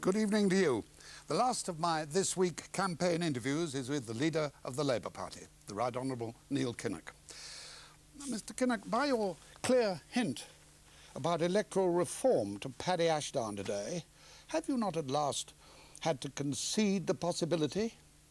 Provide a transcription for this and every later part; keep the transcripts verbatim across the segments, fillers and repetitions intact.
Good evening to you. The last of my this week campaign interviews is with the leader of the Labour Party, the Right Honourable Neil Kinnock. Now, Mister Kinnock, by your clear hint about electoral reform to Paddy Ashdown today, have you not at last had to concede the possibility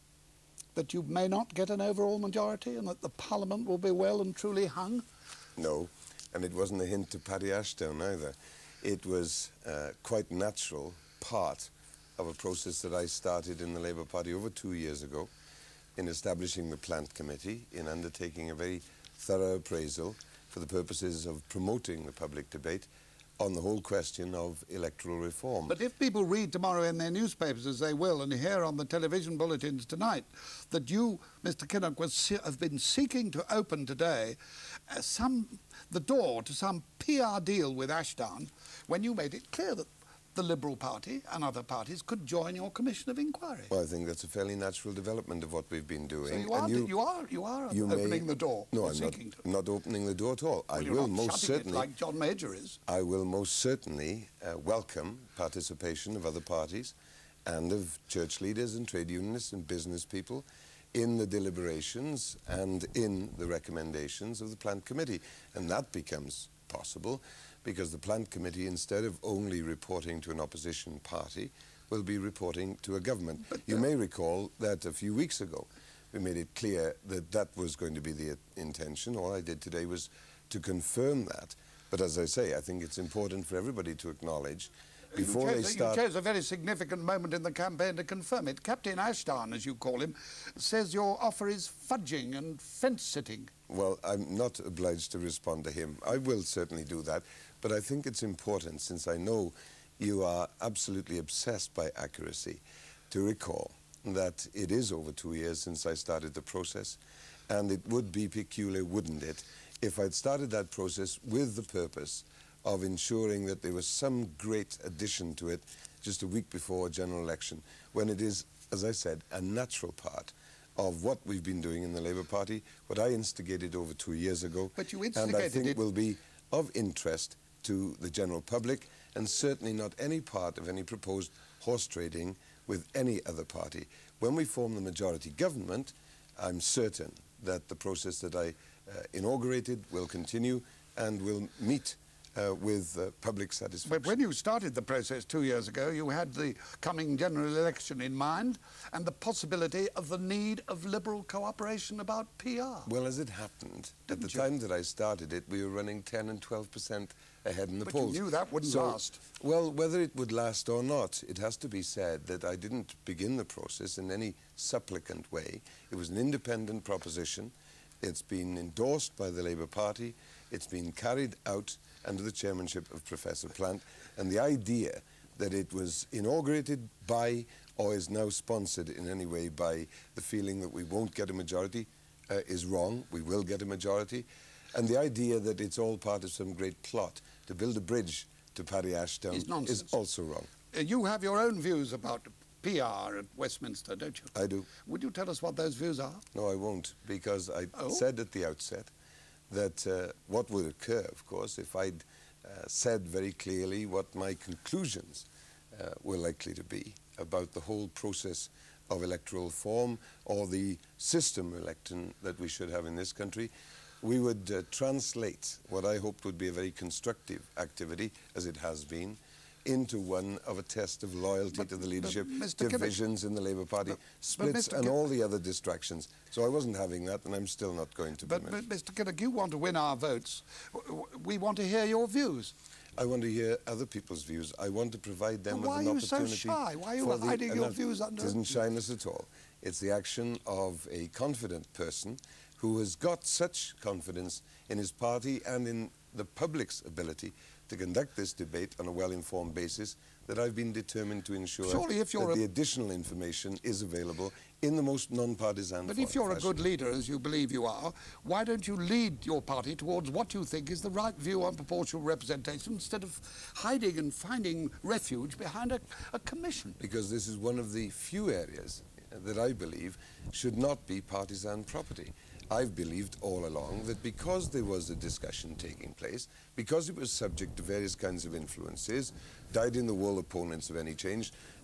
that you may not get an overall majority and that the Parliament will be well and truly hung? No, and it wasn't a hint to Paddy Ashdown either. It was uh, quite natural part of a process that I started in the Labour Party over two years ago in establishing the Plant Committee, in undertaking a very thorough appraisal for the purposes of promoting the public debate on the whole question of electoral reform. But if people read tomorrow in their newspapers, as they will, and hear on the television bulletins tonight, that you, Mister Kinnock, was, have been seeking to open today uh, some, the door to some P R deal with Ashdown, when you made it clear that the Liberal Party and other parties could join your commission of inquiry. Well, I think that's a fairly natural development of what we've been doing. So you are, you, you are, you are you opening may, the door. No, I'm not, to. not opening the door at all. Well, I you're will not most shutting certainly, it like John Major is. I will most certainly uh, welcome participation of other parties and of church leaders and trade unionists and business people in the deliberations and in the recommendations of the Plant Committee. And that becomes possible because the Plant Committee, instead of only reporting to an opposition party, will be reporting to a government. But, uh, you may recall that a few weeks ago we made it clear that that was going to be the intention. All I did today was to confirm that. But as I say, I think it's important for everybody to acknowledge before you chose, they start... You chose a very significant moment in the campaign to confirm it. Captain Ashdown, as you call him, says your offer is fudging and fence-sitting. Well, I'm not obliged to respond to him. I will certainly do that. But I think it's important, since I know you are absolutely obsessed by accuracy, to recall that it is over two years since I started the process, and it would be peculiar, wouldn't it, if I'd started that process with the purpose of ensuring that there was some great addition to it just a week before a general election, when it is, as I said, a natural part of what we've been doing in the Labour Party, what I instigated over two years ago, but you and I think it will be of interest to the general public, and certainly not any part of any proposed horse trading with any other party. When we form the majority government, I'm certain that the process that I uh, inaugurated will continue and will meet Uh, with uh, public satisfaction. But when you started the process two years ago, you had the coming general election in mind and the possibility of the need of Liberal cooperation about P R. Well, as it happened, Didn't at the you? time that I started it, we were running ten and twelve percent ahead in the but polls. But you knew that wouldn't so, last. Well, whether it would last or not, it has to be said that I didn't begin the process in any supplicant way. It was an independent proposition. It's been endorsed by the Labour Party. It's been carried out under the chairmanship of Professor Plant, and the idea that it was inaugurated by or is now sponsored in any way by the feeling that we won't get a majority uh, is wrong. We will get a majority. And the idea that it's all part of some great plot to build a bridge to Paddy Ashdown is also wrong. Uh, you have your own views about P R at Westminster, don't you? I do. Would you tell us what those views are? No, I won't, because I oh? said at the outset that uh, what would occur, of course, if I'd uh, said very clearly what my conclusions uh, were likely to be about the whole process of electoral reform or the system election that we should have in this country, we would uh, translate what I hoped would be a very constructive activity, as it has been, into one of a test of loyalty but, to the leadership, Mister divisions Kinnock, in the Labour Party, but, splits but and Kin all the other distractions. So I wasn't having that, and I'm still not going to but, permit it. But, Mister Kinnock, you want to win our votes. We want to hear your views. I want to hear other people's views. I want to provide them well, with an opportunity. Why are you so shy? Why are you the, hiding your that, views under... It isn't shyness at all. It's the action of a confident person who has got such confidence in his party and in the public's ability to conduct this debate on a well-informed basis that I've been determined to ensure Surely if you're that a... the additional information is available in the most non-partisan But if you're fashion. a good leader, as you believe you are, why don't you lead your party towards what you think is the right view on proportional representation instead of hiding and finding refuge behind a, a commission? Because this is one of the few areas that I believe should not be partisan property. I've believed all along that because there was a discussion taking place, because it was subject to various kinds of influences, dyed-in-the-wool opponents of any change,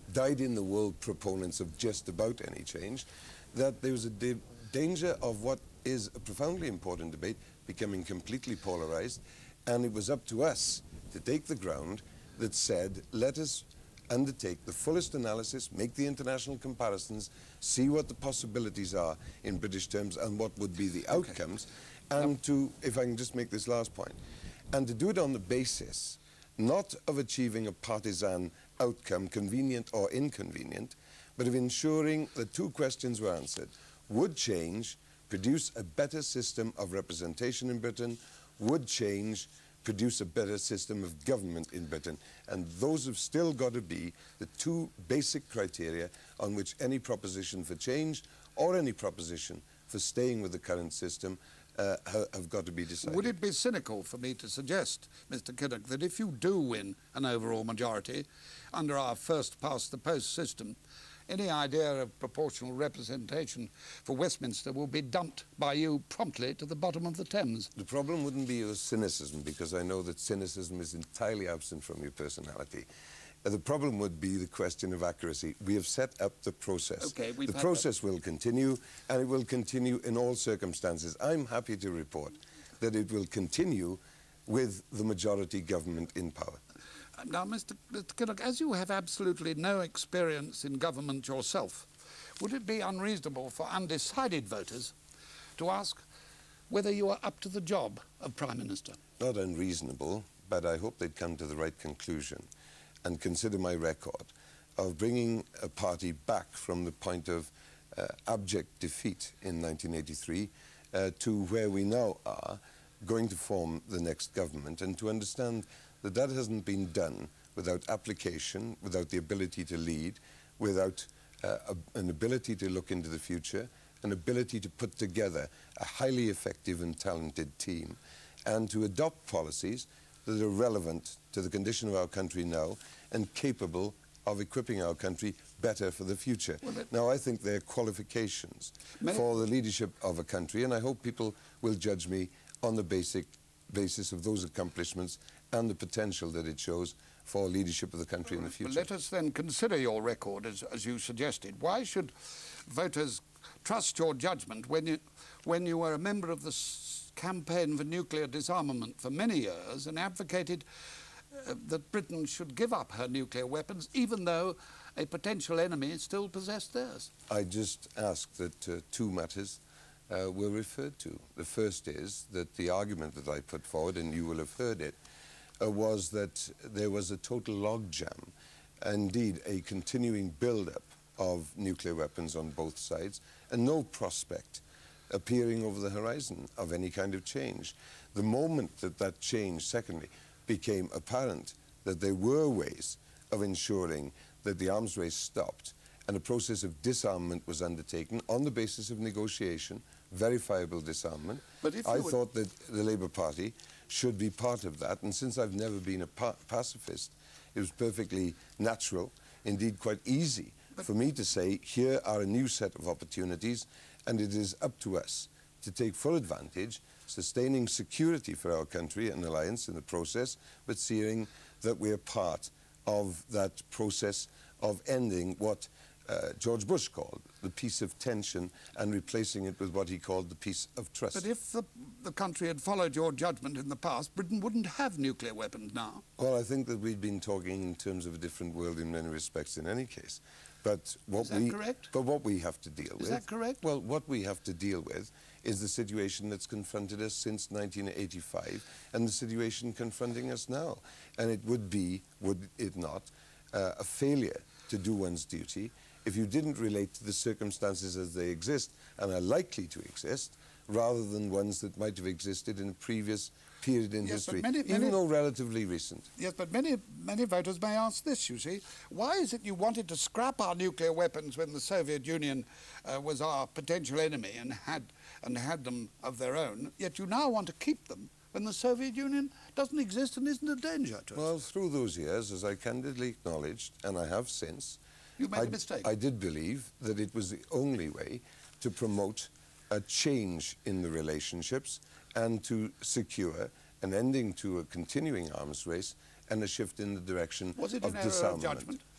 dyed-in-the-wool proponents of just about any change, that there was a da danger of what is a profoundly important debate becoming completely polarized, and it was up to us to take the ground that said, let us undertake the fullest analysis, make the international comparisons, see what the possibilities are in British terms and what would be the outcomes, okay. and to, if I can just make this last point, and to do it on the basis not of achieving a partisan outcome, convenient or inconvenient, but of ensuring that two questions were answered. Would change produce a better system of representation in Britain? Would change produce a better system of government in Britain? And those have still got to be the two basic criteria on which any proposition for change or any proposition for staying with the current system uh, ha have got to be decided. Would it be cynical for me to suggest, Mister Kinnock, that if you do win an overall majority under our first-past-the-post system, any idea of proportional representation for Westminster will be dumped by you promptly to the bottom of the Thames? The problem wouldn't be your cynicism, because I know that cynicism is entirely absent from your personality. Uh, the problem would be the question of accuracy. We have set up the process. Okay, we've the process that. will continue, and it will continue in all circumstances. I'm happy to report that it will continue with the majority government in power. Now, Mister Mister Kinnock, as you have absolutely no experience in government yourself, would it be unreasonable for undecided voters to ask whether you are up to the job of Prime Minister? Not unreasonable, but I hope they'd come to the right conclusion and consider my record of bringing a party back from the point of uh, abject defeat in nineteen eighty-three uh, to where we now are, going to form the next government, and to understand that that hasn't been done without application, without the ability to lead, without uh, a, an ability to look into the future, an ability to put together a highly effective and talented team, and to adopt policies that are relevant to the condition of our country now and capable of equipping our country better for the future. Well, now, I think they're qualifications for the leadership of a country, and I hope people will judge me on the basic basis of those accomplishments and the potential that it shows for leadership of the country in the future. Let us then consider your record, as, as you suggested. Why should voters trust your judgment when you, when you were a member of the s campaign for nuclear disarmament for many years and advocated uh, that Britain should give up her nuclear weapons, even though a potential enemy still possessed theirs? I just ask that uh, two matters uh, were referred to. The first is that the argument that I put forward, and you will have heard it, Uh, was that there was a total logjam, indeed a continuing build-up of nuclear weapons on both sides, and no prospect appearing over the horizon of any kind of change. The moment that that change, secondly, became apparent that there were ways of ensuring that the arms race stopped and a process of disarmament was undertaken on the basis of negotiation, verifiable disarmament, but if I would... thought that the Labour Party should be part of that, and since I've never been a pa pacifist, it was perfectly natural, indeed quite easy, but for me to say, here are a new set of opportunities, and it is up to us to take full advantage, sustaining security for our country and alliance in the process, but seeing that we are part of that process of ending what uh, George Bush called the peace of tension and replacing it with what he called the peace of trust. But if the, the country had followed your judgment in the past, Britain wouldn't have nuclear weapons now. Well, I think that we've been talking in terms of a different world in many respects in any case. But what is that we, correct? But what we have to deal with... Is that correct? Well, what we have to deal with is the situation that's confronted us since nineteen eighty-five and the situation confronting us now. And it would be, would it not, uh, a failure to do one's duty if you didn't relate to the circumstances as they exist and are likely to exist, rather than ones that might have existed in a previous period in yes, history, many, even many, though relatively recent. Yes, but many, many voters may ask this, you see. Why is it you wanted to scrap our nuclear weapons when the Soviet Union uh, was our potential enemy and had, and had them of their own, yet you now want to keep them when the Soviet Union doesn't exist and isn't a danger to us? Well, through those years, as I candidly acknowledged, and I have since, you made I, a mistake. I did believe that it was the only way to promote a change in the relationships and to secure an ending to a continuing arms race and a shift in the direction was it of an error disarmament. of judgment?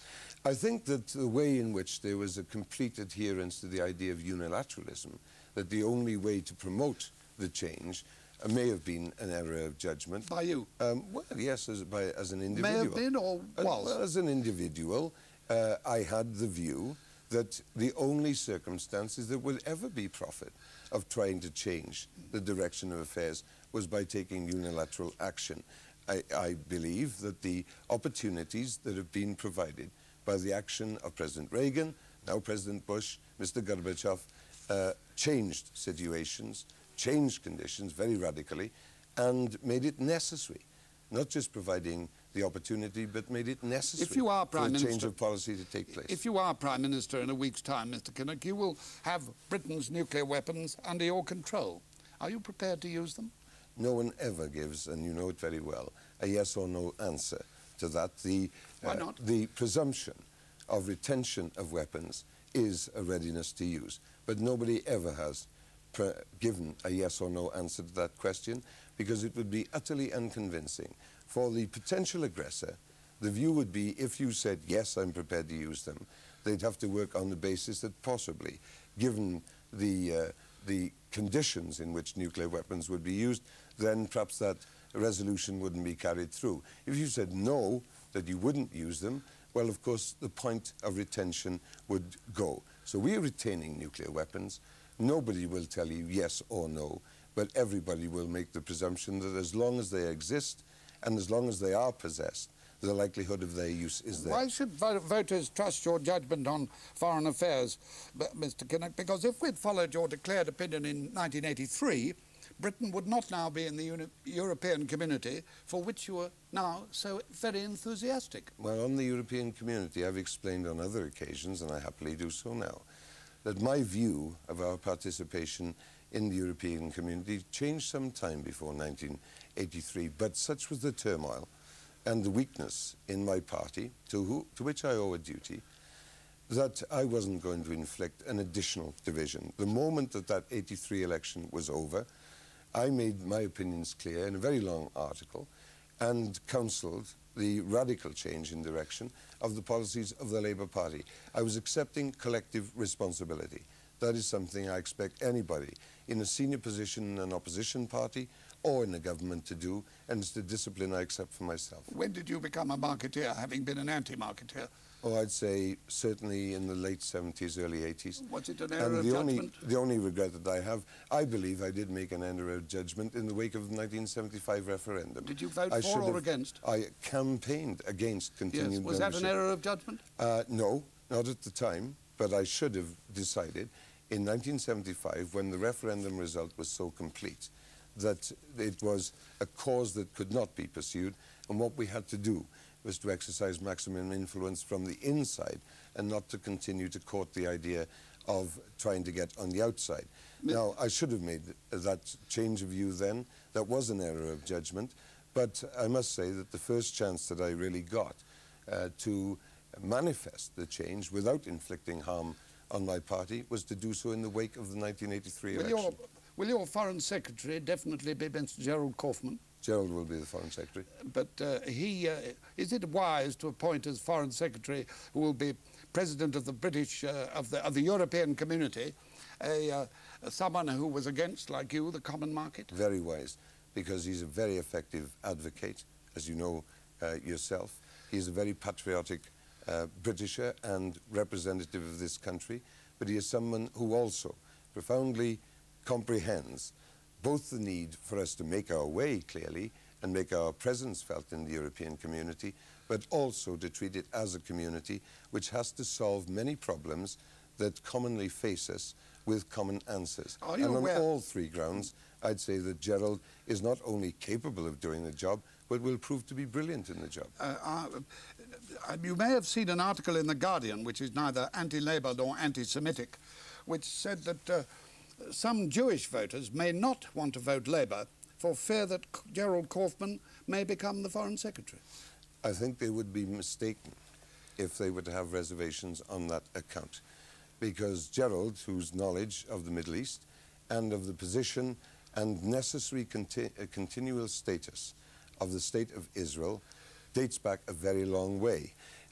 I think that the way in which there was a complete adherence to the idea of unilateralism, that the only way to promote the change uh, may have been an error of judgment. By you? Um, well, yes, as, by, as an individual. May have been or Uh, was? well, as an individual, uh, I had the view that the only circumstances that would ever be profit of trying to change the direction of affairs was by taking unilateral action. I, I believe that the opportunities that have been provided by the action of President Reagan, now President Bush, Mister Gorbachev, uh, changed situations, changed conditions very radically, and made it necessary, not just providing the opportunity, but made it necessary If you are Prime for a change Minister, of policy to take place. If you are Prime Minister in a week's time, Mister Kinnock, you will have Britain's nuclear weapons under your control. Are you prepared to use them? No one ever gives, and you know it very well, a yes or no answer to that. The, Why uh, not? The presumption of retention of weapons is a readiness to use, but nobody ever has pre given a yes or no answer to that question, because it would be utterly unconvincing. For the potential aggressor, the view would be, if you said, yes, I'm prepared to use them, they'd have to work on the basis that possibly, given the, uh, the conditions in which nuclear weapons would be used, then perhaps that resolution wouldn't be carried through. If you said no, that you wouldn't use them, well, of course, the point of retention would go. So we are retaining nuclear weapons. Nobody will tell you yes or no, but everybody will make the presumption that as long as they exist and as long as they are possessed, the likelihood of their use is there. Why should vo voters trust your judgment on foreign affairs, Mister Kinnock? Because if we'd followed your declared opinion in nineteen eighty-three, Britain would not now be in the Uni European community, for which you are now so very enthusiastic. Well, on the European community, I've explained on other occasions, and I happily do so now, that my view of our participation in the European community changed some time before nineteen eighty-three, but such was the turmoil and the weakness in my party, to, who, to which I owe a duty, that I wasn't going to inflict an additional division. The moment that that eighty-three election was over, I made my opinions clear in a very long article and counselled the radical change in direction of the policies of the Labour Party. I was accepting collective responsibility. That is something I expect anybody in a senior position in an opposition party or in a government to do, and it's the discipline I accept for myself. When did you become a marketeer, having been an anti-marketeer? Oh, I'd say certainly in the late seventies, early eighties. Was it an error and of the judgment? Only, the only regret that I have, I believe I did make an error of judgment in the wake of the nineteen seventy-five referendum. Did you vote I for or have, against? I campaigned against continued Yes. Was that an error of judgment? Uh, no, not at the time, but I should have decided in nineteen seventy-five, when the referendum result was so complete, that it was a cause that could not be pursued, and what we had to do was to exercise maximum influence from the inside and not to continue to court the idea of trying to get on the outside. Now, I should have made that change of view then. That was an error of judgment, but I must say that the first chance that I really got uh, to manifest the change without inflicting harm on my party was to do so in the wake of the nineteen eighty-three Will election. your, will your Foreign Secretary definitely be Mister Gerald Kaufman? Gerald will be the Foreign Secretary. But uh, he, uh, is it wise to appoint as Foreign Secretary, who will be President of the British, uh, of, the, of the European Community, a, uh, someone who was against, like you, the common market? Very wise, because he's a very effective advocate, as you know uh, yourself. He's a very patriotic uh, Britisher and representative of this country, but he is someone who also profoundly comprehends both the need for us to make our way clearly and make our presence felt in the European community, but also to treat it as a community which has to solve many problems that commonly face us with common answers. Are you and aware- on all three grounds, I'd say that Gerald is not only capable of doing the job, but will prove to be brilliant in the job. Uh, uh, you may have seen an article in The Guardian, which is neither anti-Labour nor anti-Semitic, which said that uh, some Jewish voters may not want to vote Labour for fear that Gerald Kaufman may become the Foreign Secretary. I think they would be mistaken if they were to have reservations on that account, because Gerald, whose knowledge of the Middle East and of the position and necessary conti uh, continual status of the State of Israel dates back a very long way.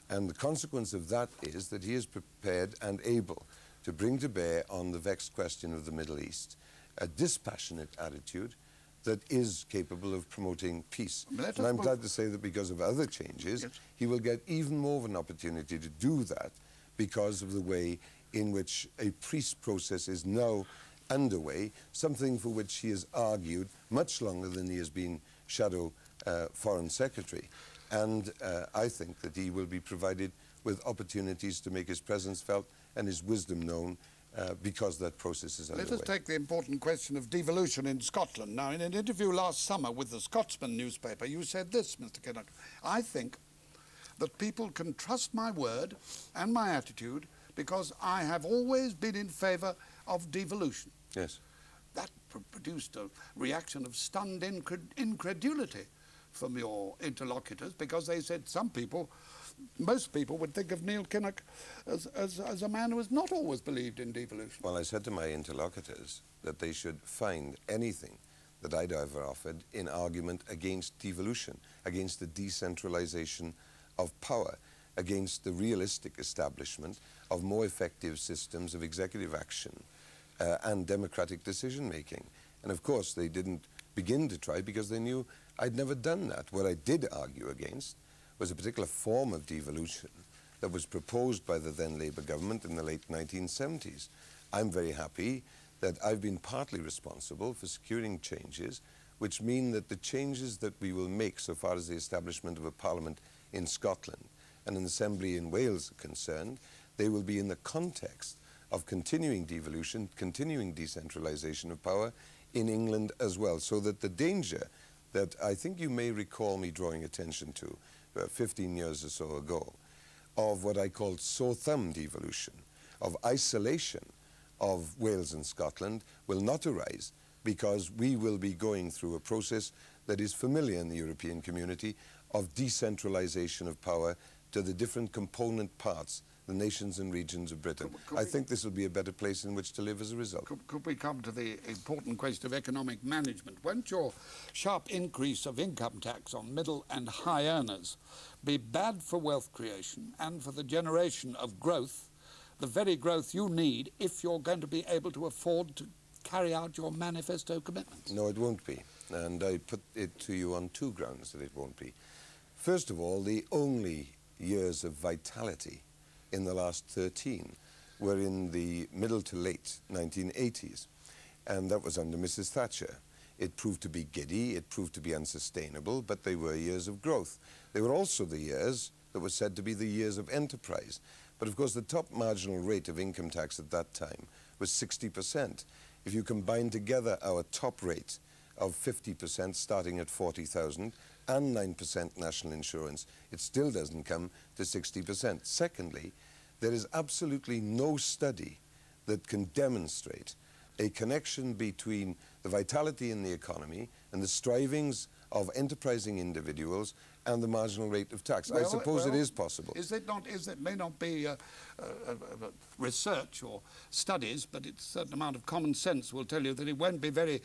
And the consequence of that is that he is prepared and able to bring to bear on the vexed question of the Middle East a dispassionate attitude that is capable of promoting peace. And I'm glad to say that because of other changes, yes, he will get even more of an opportunity to do that because of the way in which a peace process is now underway, something for which he has argued much longer than he has been Shadow uh, Foreign Secretary. And uh, I think that he will be provided with opportunities to make his presence felt and his wisdom known uh, because that process is underway. Let us take the important question of devolution in Scotland. Now, in an interview last summer with the Scotsman newspaper, you said this, Mister Kinnock: "I think that people can trust my word and my attitude because I have always been in favour of devolution." Yes. That pr produced a reaction of stunned incred incredulity from your interlocutors, because they said some people, most people would think of Neil Kinnock as, as, as a man who has not always believed in devolution. Well, I said to my interlocutors that they should find anything that I'd ever offered in argument against devolution, against the decentralization of power, against the realistic establishment of more effective systems of executive action uh, and democratic decision-making. And of course, they didn't begin to try because they knew I'd never done that. What I did argue against was a particular form of devolution that was proposed by the then Labour government in the late nineteen seventies. I'm very happy that I've been partly responsible for securing changes which mean that the changes that we will make so far as the establishment of a parliament in Scotland and an assembly in Wales are concerned, they will be in the context of continuing devolution, continuing decentralisation of power in England as well, so that the danger that I think you may recall me drawing attention to uh, fifteen years or so ago, of what I called sore thumb devolution, of isolation of Wales and Scotland, will not arise, because we will be going through a process that is familiar in the European community of decentralisation of power to the different component parts, the nations and regions of Britain. Could, could I think this will be a better place in which to live as a result. Could, could we come to the important question of economic management? Won't your sharp increase of income tax on middle and high earners be bad for wealth creation and for the generation of growth, the very growth you need if you're going to be able to afford to carry out your manifesto commitments? No, it won't be. And I put it to you on two grounds that it won't be. First of all, the only years of vitality in the last thirteen were in the middle to late nineteen eighties, and that was under Missus Thatcher. It proved to be giddy, it proved to be unsustainable, but they were years of growth. They were also the years that were said to be the years of enterprise. But of course the top marginal rate of income tax at that time was sixty percent. If you combine together our top rate of fifty percent starting at forty thousand and nine percent national insurance, it still doesn't come to sixty percent. Secondly, there is absolutely no study that can demonstrate a connection between the vitality in the economy and the strivings of enterprising individuals and the marginal rate of tax. Well, I suppose well, it is possible. Is it not? Is it may not be uh, uh, uh, research or studies, but it's a certain amount of common sense will tell you that it won't be very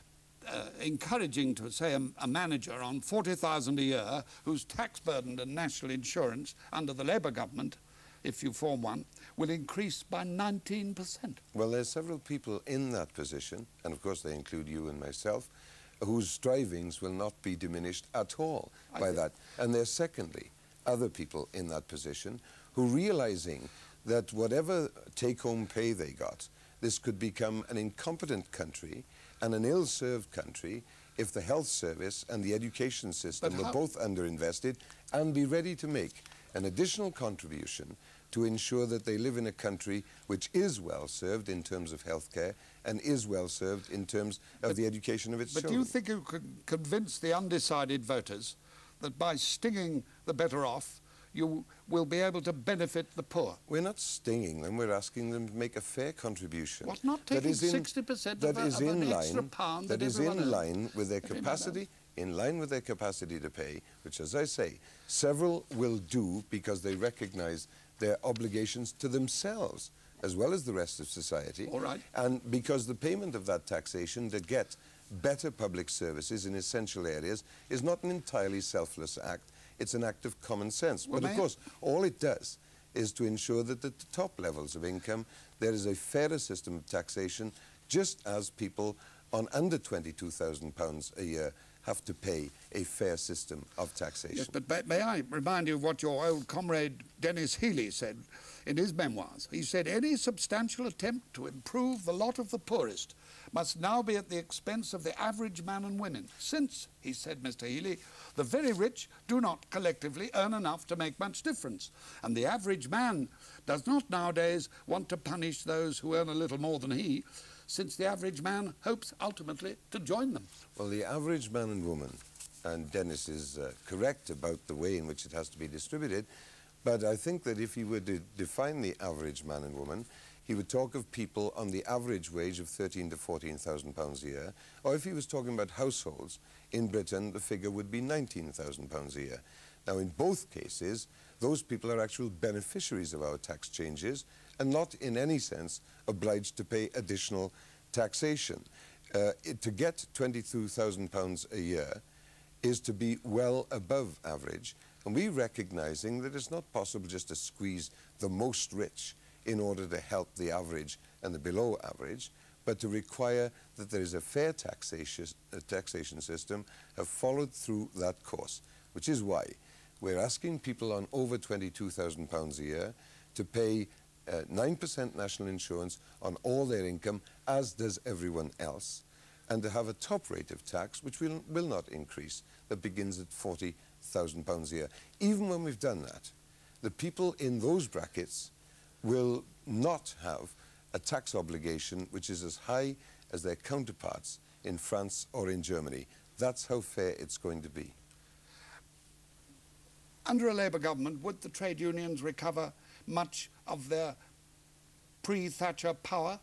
Uh, encouraging to, say, a, a manager on forty thousand a year who's tax burdened and national insurance under the Labour government, if you form one, will increase by nineteen percent. Well, there's several people in that position, and of course they include you and myself, whose strivings will not be diminished at all I by that. And there's secondly other people in that position who, realizing that whatever take-home pay they got, this could become an incompetent country and an ill-served country if the health service and the education system were both underinvested, and be ready to make an additional contribution to ensure that they live in a country which is well-served in terms of healthcare and is well-served in terms of but, the education of its but children. But do you think you could convince the undecided voters that by stinging the better off, you will be able to benefit the poor? We're not stinging them, we're asking them to make a fair contribution. What, not taking sixty percent of, a, of an line, extra pound that, that is in line with their everyone capacity, does. in line with their capacity to pay, which, as I say, several will do because they recognize their obligations to themselves as well as the rest of society. All right. And because the payment of that taxation to get better public services in essential areas is not an entirely selfless act. It's an act of common sense. Well, but of course, all it does is to ensure that at the top levels of income, there is a fairer system of taxation, just as people on under twenty-two thousand pounds a year have to pay a fair system of taxation. Yes, but may, may I remind you of what your old comrade Dennis Healy said in his memoirs? He said, any substantial attempt to improve the lot of the poorest must now be at the expense of the average man and women, since, he said, Mister Healy, the very rich do not collectively earn enough to make much difference, and the average man does not nowadays want to punish those who earn a little more than he, since the average man hopes ultimately to join them. Well, the average man and woman, and Dennis is uh, correct about the way in which it has to be distributed, but I think that if he were to define the average man and woman, he would talk of people on the average wage of thirteen to fourteen thousand pounds a year, or if he was talking about households, in Britain the figure would be nineteen thousand pounds a year. Now, in both cases, those people are actual beneficiaries of our tax changes and not in any sense obliged to pay additional taxation. Uh, it, to get twenty-two thousand pounds a year is to be well above average, and we recognizing that it's not possible just to squeeze the most rich in order to help the average and the below average, but to require that there is a fair taxation, a taxation system, have followed through that course, which is why we're asking people on over twenty-two thousand pounds a year to pay uh, nine percent national insurance on all their income, as does everyone else, and to have a top rate of tax, which will, will not increase, that begins at forty thousand pounds a year. Even when we've done that, the people in those brackets will not have a tax obligation which is as high as their counterparts in France or in Germany. That's how fair it's going to be. Under a Labour government, would the trade unions recover much of their pre-Thatcher power?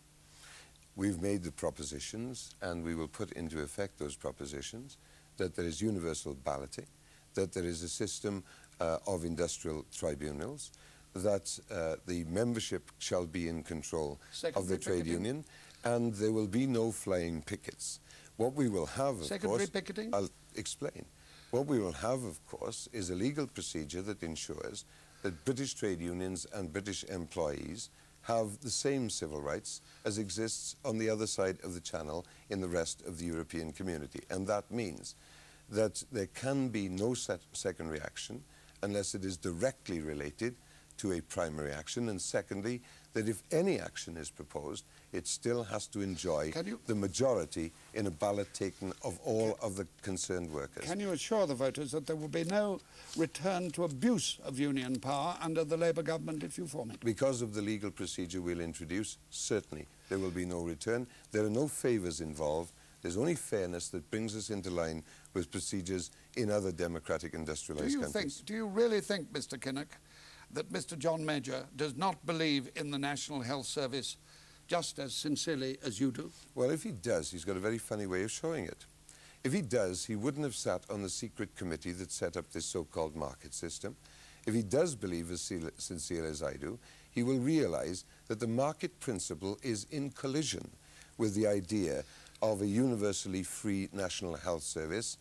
We've made the propositions, and we will put into effect those propositions, that there is universal balloting, that there is a system uh, of industrial tribunals, that uh, the membership shall be in control Secondary of the trade picketing. union, and there will be no flying pickets. What we will have, of Secondary course... picketing? I'll explain. What we will have, of course, is a legal procedure that ensures that British trade unions and British employees have the same civil rights as exists on the other side of the channel in the rest of the European community. And that means that there can be no set secondary action unless it is directly related to a primary action, and secondly, that if any action is proposed, it still has to enjoy the majority in a ballot taken of all of the concerned workers. Can you assure the voters that there will be no return to abuse of union power under the Labour government if you form it? Because of the legal procedure we'll introduce, certainly there will be no return. There are no favours involved. There's only fairness that brings us into line with procedures in other democratic industrialised do you countries. Think, do you really think, Mister Kinnock, that Mister John Major does not believe in the National Health Service just as sincerely as you do? Well, if he does, he's got a very funny way of showing it. If he does, he wouldn't have sat on the secret committee that set up this so-called market system. If he does believe as sincere as I do, he will realise that the market principle is in collision with the idea of a universally free National Health Service,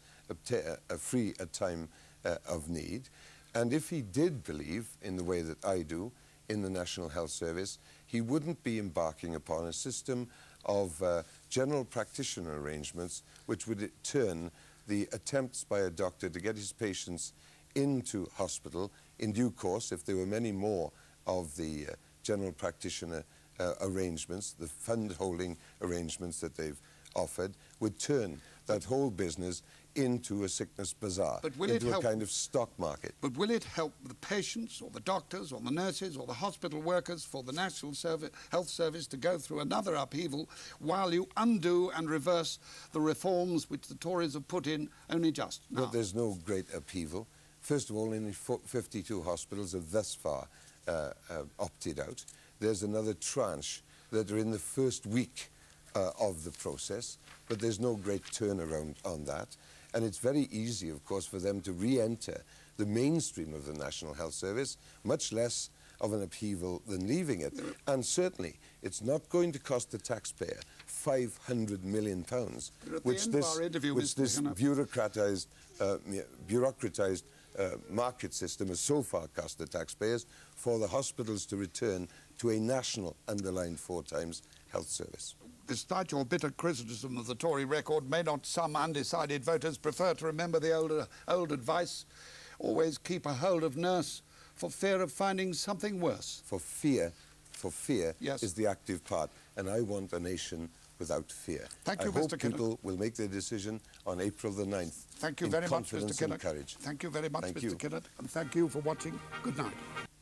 a free at time uh, of need. And if he did believe, in the way that I do, in the National Health Service, he wouldn't be embarking upon a system of uh, general practitioner arrangements which would turn the attempts by a doctor to get his patients into hospital in due course, if there were many more of the uh, general practitioner uh, arrangements, the fund-holding arrangements that they've offered, would turn that whole business into a sickness bazaar, but will into it a help, kind of stock market. But will it help the patients or the doctors or the nurses or the hospital workers for the National Servi- Health Service to go through another upheaval while you undo and reverse the reforms which the Tories have put in only just now? But there's no great upheaval. First of all, only fifty-two hospitals have thus far uh, uh, opted out. There's another tranche that are in the first week uh, of the process, but there's no great turnaround on that. And it's very easy, of course, for them to re-enter the mainstream of the National Health Service, much less of an upheaval than leaving it. And certainly, it's not going to cost the taxpayer five hundred million pounds, which this, which this bureaucratized, uh, bureaucratized uh, market system has so far cost the taxpayers, for the hospitals to return to a national underlined four times health service. Despite your bitter criticism of the Tory record, may not some undecided voters prefer to remember the old, uh, old advice? Always keep a hold of nurse for fear of finding something worse. For fear, for fear yes. is the active part, and I want a nation without fear. Thank you, I Mister hope Kinnock. people will make their decision on April the ninth. Thank you in very much, Mister confidence and Kinnock. courage. Thank you very much, Thank Mister you. Kinnock, and thank you for watching. Good night.